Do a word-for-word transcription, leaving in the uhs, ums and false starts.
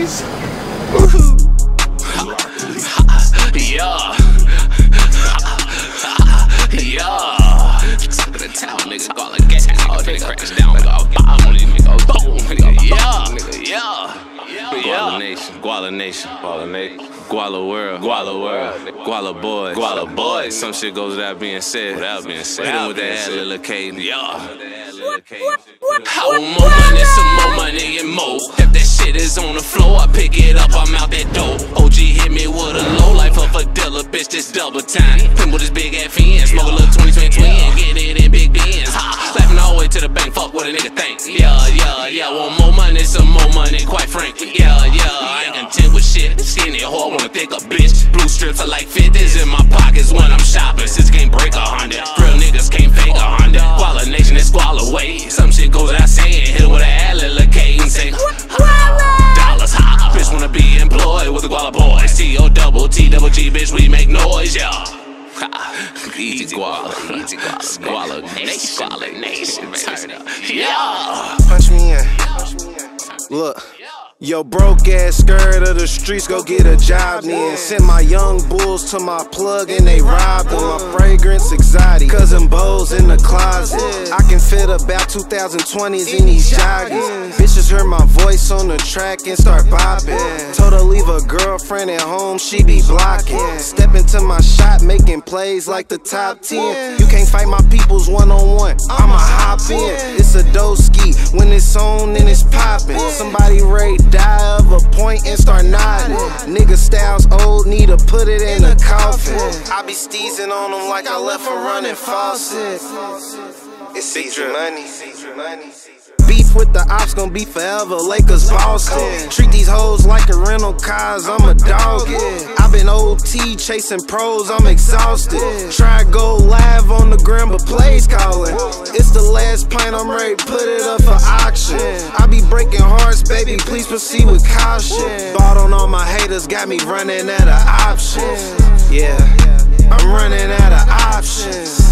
crazy. Yeah. Yeah. The town nigga call a gas. Oh, they crash down like a bomb. Boom. Yeah. Yeah. Guala Nation, Guala Nation, Guala Nation, Guala World, Guala World, Guala Boys, Guala Boys. Some shit goes without being said, without being said. Hit with that little cadence, yeah. I want more money, some more money and more. If that shit is on the floor, I pick it up, I'm out that door. O G hit me with a low life of a dealer, bitch, this double time. Pimp with his big ass fin, smoke a little twenty twenty twin, get it in big bins. Laughing all the way to the bank, fuck what a nigga think. Yeah, yeah, yeah, want more money, some more money, quite frank. Yeah, yeah, I ain't content with shit. Skinny whore, wanna think a bitch. Blue strips are like fifties in my pockets when I'm shopping. Since can't break a hundred, real niggas can't fake a hundred. Guala Nation is Guala way. Some shit goes without saying, hit it with a ad little cadence, say dollars high. Bitch wanna be employed with the Guala Boys. T O double T double G, bitch, we make noise, yeah. Easy Guala, easy Guala, Guala Nation, Guala Nation, turn up, yeah. Punch me in. Look. Yo, broke ass skirt of the streets, go get a job then. Sent my young bulls to my plug and they robbed them. My fragrance exotic, cousin Bo's in the closet. I can fit about two thousand twenties in these joggers. Bitches heard my voice on the track and start bopping. Told her leave a girlfriend at home, she be blocking. Step into my shot, making plays like the top ten. You can't fight my peoples one on one, I'ma hop in. It's a doski, when it's on then it's popping. Somebody rate die of a point and start nodding. Nigga styles old, need to put it in a coffin. I be steezing on them like I left a running faucet. It's Caesar money. Beef with the ops gon' be forever, Lakers Boston. Treat these hoes like a rental cars, I'm a dog, yeah. I been O T chasing pros, I'm exhausted. Try to go live on the gram, but plays calling. It's the last pint, I'm ready to put it up for auction. I be breaking hearts, baby, please proceed with caution. Bought on all my haters, got me running out of options. Yeah, I'm running out of options.